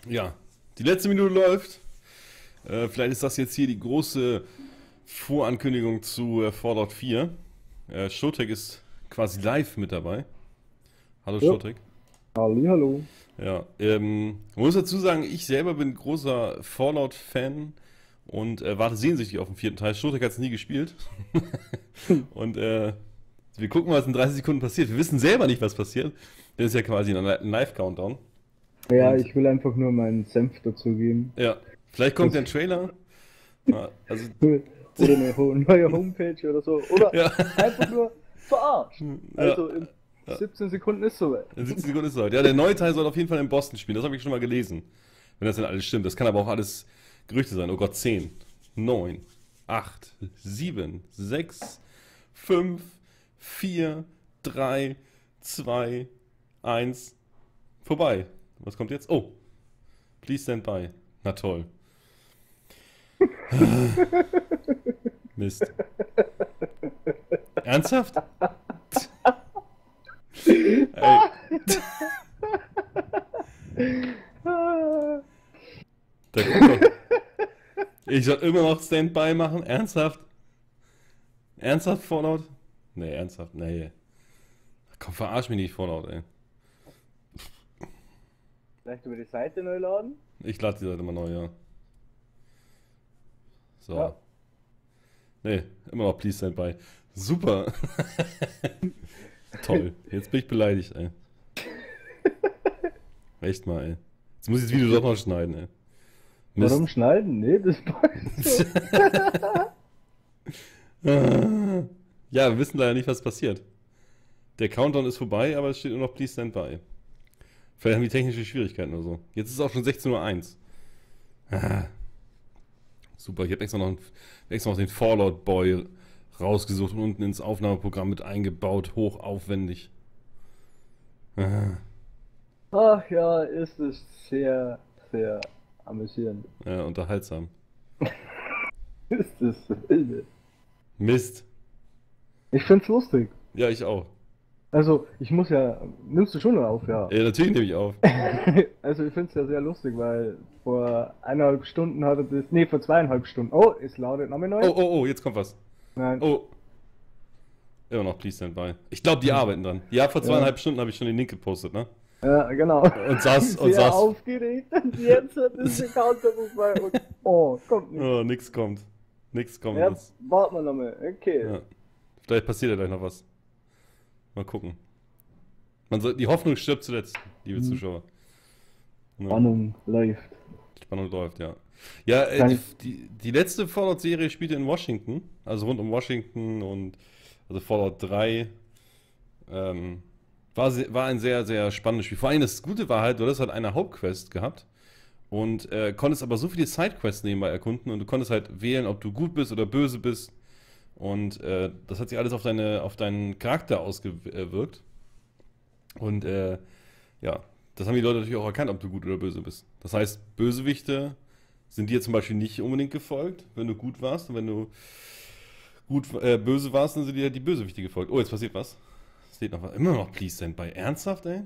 Ja, die letzte Minute läuft. Vielleicht ist das jetzt hier die große Vorankündigung zu Fallout 4. Showtech ist quasi live mit dabei. Hallo Ja, Showtech. hallo. Ja, man muss dazu sagen, ich selber bin großer Fallout-Fan und warte sehnsüchtig auf den vierten Teil. Showtech hat es nie gespielt. Und wir gucken, was in 30 Sekunden passiert. Wir wissen selber nicht, was passiert. Das ist ja quasi ein Live-Countdown. Ja, Und ich will einfach nur meinen Senf dazugeben. ja, vielleicht kommt Das, ja ein Trailer. Ja, also, oder eine neue Homepage oder so. Oder ja, einfach nur verarscht. ja, Also in ja. 17 Sekunden ist soweit. In 17 Sekunden ist es heute. Ja, der neue Teil soll auf jeden Fall in Boston spielen. Das habe ich schon mal gelesen. Wenn das denn alles stimmt. Das kann aber auch alles Gerüchte sein. Oh Gott, 10, 9, 8, 7, 6, 5, 4, 3, 2, 1. Vorbei. Was kommt jetzt? Oh, please stand by. Na toll. Mist. Ernsthaft? Ey, Ah, da kommt doch. Ich soll immer noch Standby machen? Ernsthaft? Ernsthaft Fallout? Nee, ernsthaft, nee. Komm, verarsch mich nicht, Fallout, ey. Vielleicht über die Seite neu laden? Ich lade die Seite mal neu, ja. So. Ja. Nee, immer noch Please Stand By. Super. Toll. Jetzt bin ich beleidigt, ey. Echt mal, ey. Jetzt muss ich das Video doch noch schneiden, ey. Mist. Warum schneiden? Nee, das passt so. Ja, wir wissen leider nicht, was passiert. Der Countdown ist vorbei, aber es steht nur noch Please Stand By. Vielleicht haben die technische Schwierigkeiten oder so. Jetzt ist es auch schon 16:01 Uhr. Ah, super, ich habe extra noch den Fallout Boy rausgesucht und unten ins Aufnahmeprogramm mit eingebaut, hochaufwendig. Ah, Ach ja, ist es sehr, sehr amüsierend. ja, unterhaltsam. Ist es wilde. Mist. Ich find's lustig. Ja, ich auch. Also, ich muss ja. Nimmst du schon auf, ja. Ja, natürlich nehme ich auf. Also, ich finde es ja sehr lustig, weil vor 1,5 Stunden hat er das. Nee, vor 2,5 Stunden. Oh, es lautet nochmal neu. Oh, oh, oh, jetzt kommt was. Nein. Oh, immer noch Please Stand By. Ich glaube, die arbeiten dran. Ja, vor Ja, 2,5 Stunden habe ich schon den Link gepostet, ne? ja, genau. Und Sehr saß. aufgeregt. Und jetzt hat es den Counter vorbei und. Oh, kommt nicht. Oh, nix kommt. Nix kommt Ja, jetzt. warten wir nochmal. Okay. Ja. Vielleicht passiert ja gleich noch was. Mal gucken. Die Hoffnung stirbt zuletzt, liebe Hm. Zuschauer. Ja, Spannung läuft. Spannung läuft, ja. Ja, Kann die letzte Fallout-Serie spielte in Washington, also rund um Washington und also Fallout 3. War ein sehr, sehr spannendes Spiel. Vor allem das Gute war halt, du hattest halt eine Hauptquest gehabt und konntest aber so viele Sidequests nebenbei erkunden und du konntest halt wählen, ob du gut bist oder böse bist. Und das hat sich alles auf deinen Charakter ausgewirkt. Und ja, das haben die Leute natürlich auch erkannt, ob du gut oder böse bist. Das heißt, Bösewichte sind dir zum Beispiel nicht unbedingt gefolgt, wenn du gut warst. Und wenn du böse warst, dann sind dir die Bösewichte gefolgt. Oh, jetzt passiert was. Es steht noch was. Immer noch Please Stand By. Ernsthaft, ey?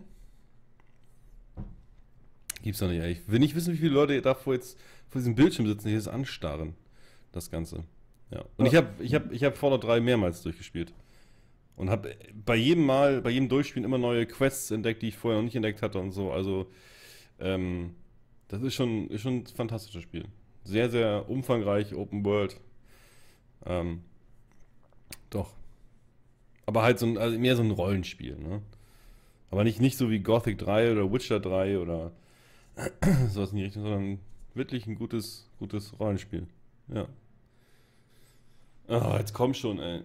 Gibt's doch nicht, ey. Ich will nicht wissen, wie viele Leute da vor diesem Bildschirm sitzen, die das anstarren. Das Ganze. Ja. Und ja. ich hab Fallout 3 mehrmals durchgespielt. Und habe bei jedem Durchspielen immer neue Quests entdeckt, die ich vorher noch nicht entdeckt hatte und so. Also, ähm, das ist schon ein fantastisches Spiel. Sehr, sehr umfangreich, Open World. Ähm, doch. Aber halt also mehr so ein Rollenspiel, ne? Aber nicht so wie Gothic 3 oder Witcher 3 oder sowas in die Richtung, sondern wirklich ein gutes Rollenspiel. Ja. Ah, jetzt komm schon, ey.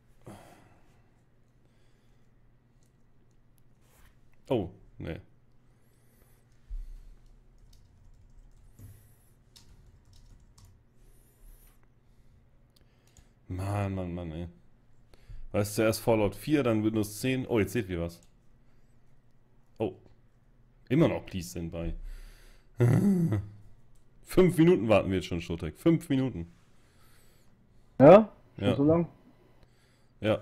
Oh, nee. Mann, Mann, Mann, ey. Weißt du, zuerst Fallout 4, dann Windows 10. Oh, jetzt seht ihr was. Oh, immer noch Please Stand By. 5 Minuten warten wir jetzt schon, Showtech. 5 Minuten. Ja? Schon Ja, so lang? ja.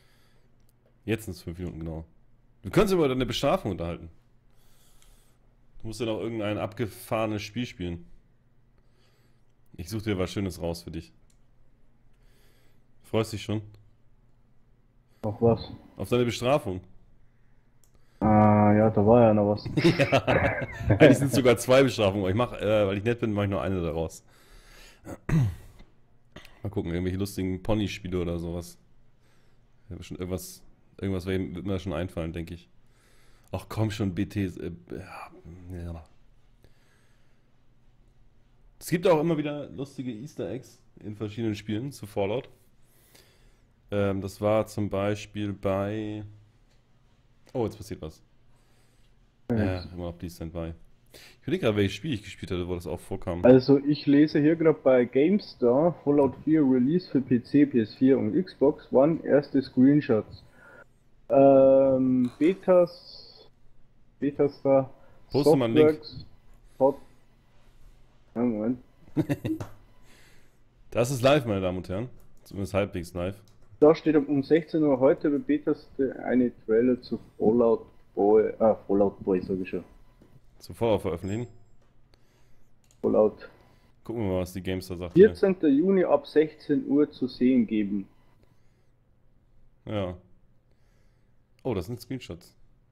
Jetzt sind es 5 Minuten, genau. Wir können uns über deine Bestrafung unterhalten. Du musst ja noch irgendein abgefahrenes Spiel spielen. Ich suche dir was Schönes raus für dich. Freust dich schon? Noch was? Auf deine Bestrafung. Ah, ja, da war ja noch was. Ja, eigentlich sind es sogar 2 Bestrafungen. Aber ich mache, weil ich nett bin, mache ich nur eine daraus. Mal gucken, irgendwelche lustigen Pony-Spiele oder sowas. Ja, schon irgendwas wird mir schon einfallen, denke ich. Ach komm schon, BT. Ja. Es gibt auch immer wieder lustige Easter Eggs in verschiedenen Spielen zu Fallout. Das war zum Beispiel bei... Oh, jetzt passiert was. Ja, immer noch Please Stand By. Ich überlege gerade, welches Spiel ich gespielt hatte, wo das auch vorkam. Also ich lese hier gerade bei GameStar Fallout 4 Release für PC, PS4 und Xbox One erste Screenshots. Betas da. Poste mal einen Link. Ja, Moment. Das ist live, meine Damen und Herren. Zumindest halbwegs live. Da steht um 16 Uhr heute bei Betas eine Trailer zu Fallout Boy sag ich schon. Zu Fallout veröffentlichen. Fallout. Gucken wir mal, was die Gamestar sagt. 14. Juni ab 16 Uhr zu sehen geben. Ja. Oh, das sind Screenshots.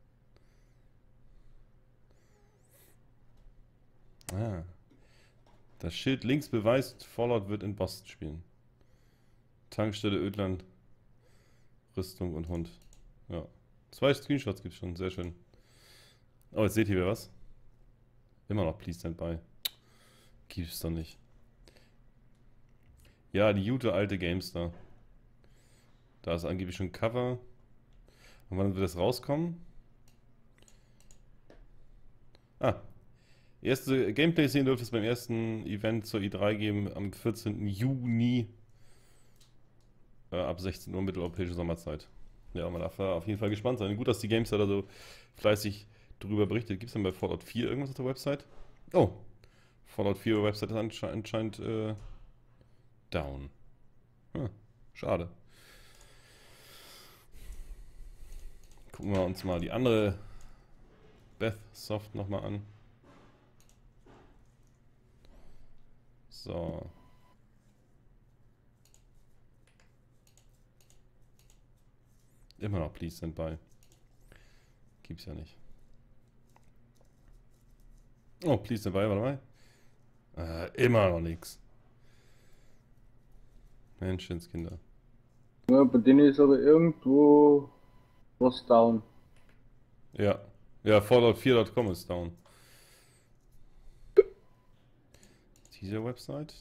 Ah. Das Schild links beweist, Fallout wird in Boston spielen. Tankstelle Ödland, Rüstung und Hund. Ja. 2 Screenshots gibt es schon, sehr schön. Oh, jetzt seht ihr wieder was. Immer noch Please Stand By. Gibt's doch nicht. Ja, die gute alte Gamestar. Da ist angeblich schon ein Cover. Und wann wird das rauskommen? Ah. Erste Gameplay sehen dürfte es beim ersten Event zur E3 geben am 14. Juni. Ab 16 Uhr mitteleuropäische Sommerzeit. Ja, man darf auf jeden Fall gespannt sein. Gut, dass die Gamestar da so fleißig drüber berichtet. Gibt es denn bei Fallout 4 irgendwas auf der Website? Oh, Fallout 4 Website ist anscheinend down. Schade. Gucken wir uns mal die andere Beth Soft nochmal an. So. Immer noch Please Stand By. Gibt's ja nicht. Oh, Please Stand By, warte mal. Immer noch nichts. Menschenskinder. Ja, bei denen ist aber irgendwo was down. Ja. Ja, Fallout4.com ist down. Diese Website?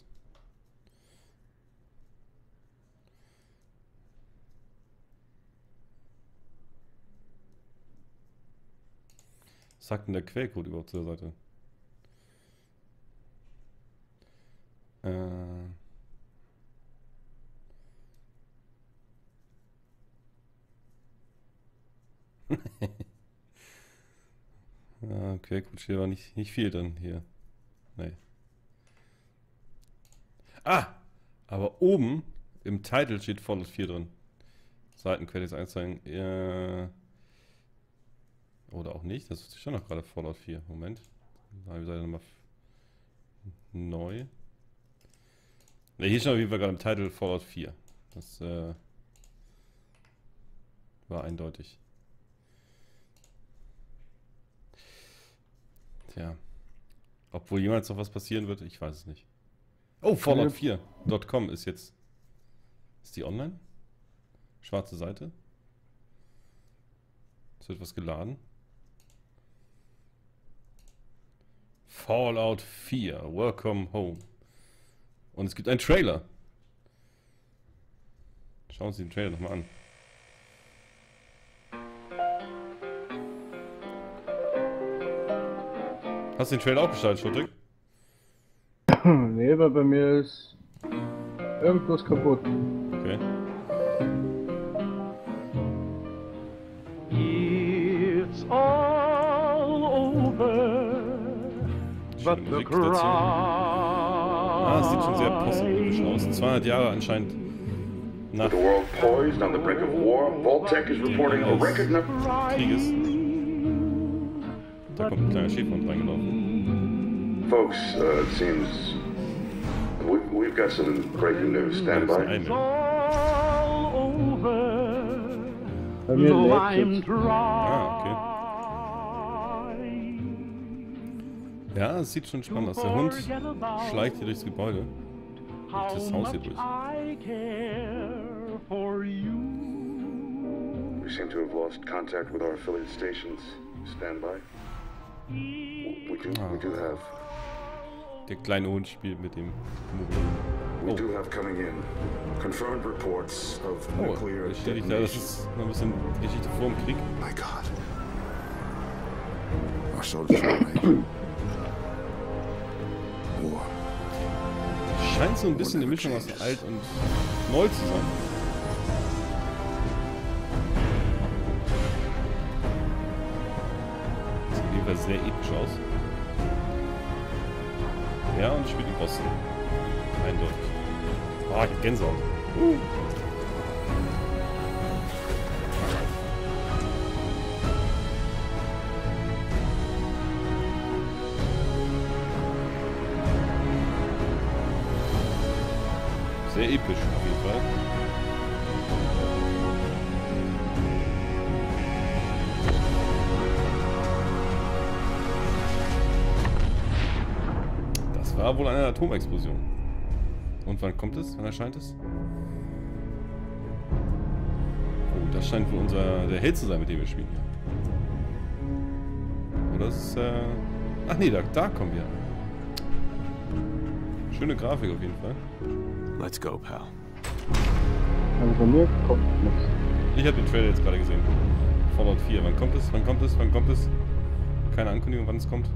Was sagt denn der Quellcode überhaupt zur Seite? Quellcode steht aber nicht viel dann hier. Nee. Ah! Aber oben im Title steht Fallout 4 drin. Seitenquelle einzeigen. Oder auch nicht. Das ist schon noch gerade Fallout 4. Moment. Da habe ich nochmal neu. Ne, hier steht auf jeden Fall gerade im Titel Fallout 4. Das war eindeutig. Tja. Obwohl jemals noch was passieren wird, ich weiß es nicht. Oh, Fallout4.com ist jetzt. Ist die online? Schwarze Seite. Es wird was geladen. Fallout 4, Welcome Home. Und es gibt einen Trailer. Schauen wir uns den Trailer nochmal an. Hast du den Trailer auch gestartet, Schottrick? Nee, weil bei mir ist irgendwas kaputt. Okay. It's all over, but the Musik dazu. Es sieht schon sehr postapokalyptisch aus. 200 Jahre anscheinend nach With the world poised on the brink of war, Vault-Tec is reporting a record number. Krieges. Da kommt ein kleiner Schäferhund reingelaufen. Folks, it seems we've got some breaking news. Stand Das ist by. eine. all over. Bei mir Though lädt I'm jetzt. dry. Ja, es sieht schon spannend aus. Der Hund schleicht hier durchs Gebäude. Durch das Haus hier durch. I care for you. We seem to have lost contact with our affiliate stations. Stand by. We do have. Der kleine Hund spielt mit dem Mobil. We do have coming in confirmed reports of Oh, nuclear das steht nicht da. Das detonation. ist noch ein bisschen Geschichte vor dem Krieg. My God. Our soldiers are right. War. Scheint so ein bisschen eine Mischung aus alt und neu zu sein. Sieht auf jeden Fall sehr episch aus. Ja, und spielt in Boston. Eindeutig. Ah, ich hab Gänsehaut. Sehr episch auf jeden Fall. Das war wohl eine Atomexplosion. Und wann kommt es? Wann erscheint es? Oh, das scheint wohl der Held zu sein, mit dem wir spielen hier. Oder ist ach nee, da kommen wir. Schöne Grafik auf jeden Fall. Let's go, pal. Also bei mir kommt nichts. Ich habe den Trailer jetzt gerade gesehen. Fallout 4. Wann kommt es? Wann kommt es? Wann kommt es? Keine Ankündigung, wann es kommt.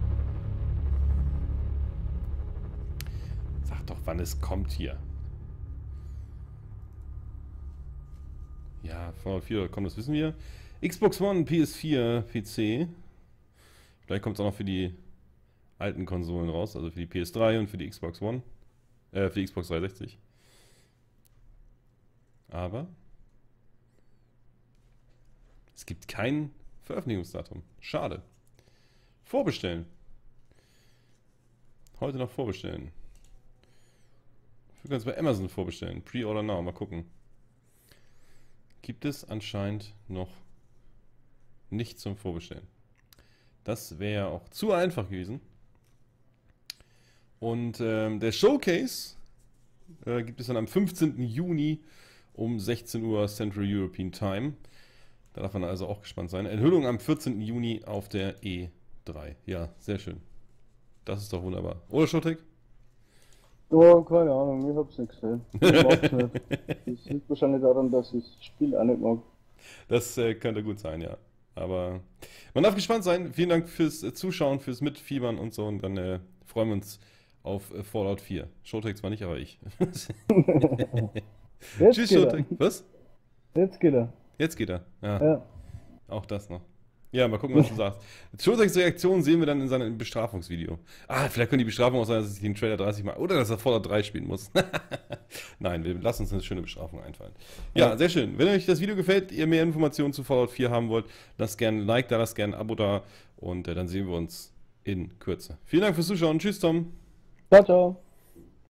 Sag doch, wann es kommt hier. Ja, Fallout 4 kommt, das wissen wir. Xbox One, PS4, PC. Vielleicht kommt es auch noch für die alten Konsolen raus, also für die PS3 und für die Xbox One. Für die Xbox 360. Aber es gibt kein Veröffentlichungsdatum. Schade. Vorbestellen. Heute noch vorbestellen. Wir können es bei Amazon vorbestellen. Pre-Order now. Mal gucken. Gibt es anscheinend noch nicht zum Vorbestellen. Das wäre ja auch zu einfach gewesen. Und der Showcase gibt es dann am 15. Juni um 16 Uhr Central European Time. Da darf man also auch gespannt sein. Enthüllung am 14. Juni auf der E3. Ja, sehr schön. Das ist doch wunderbar. Oder, Schotek? Oh, keine Ahnung, ich hab's nicht gesehen. Ich mag's nicht. Das liegt wahrscheinlich daran, dass ich das Spiel auch nicht mag. Das könnte gut sein, ja. Aber man darf gespannt sein. Vielen Dank fürs Zuschauen, fürs Mitfiebern und so. Und dann freuen wir uns auf Fallout 4. Schotek zwar nicht, aber ich. Jetzt Tschüss, geht Schotek. er. Was? Jetzt geht er. Jetzt geht er. Ja, Ja. auch das noch. Ja, mal gucken, was du sagst. Schoteks Reaktion sehen wir dann in seinem Bestrafungsvideo. Ah, vielleicht könnte die Bestrafung auch sein, dass ich den Trailer 30 Mal oder dass er Fallout 3 spielen muss. Nein, wir lassen uns eine schöne Bestrafung einfallen. Ja, sehr schön. Wenn euch das Video gefällt, ihr mehr Informationen zu Fallout 4 haben wollt, lasst gerne ein Like da, lasst gerne ein Abo da und dann sehen wir uns in Kürze. Vielen Dank fürs Zuschauen. Tschüss, Tom. Ciao, ciao.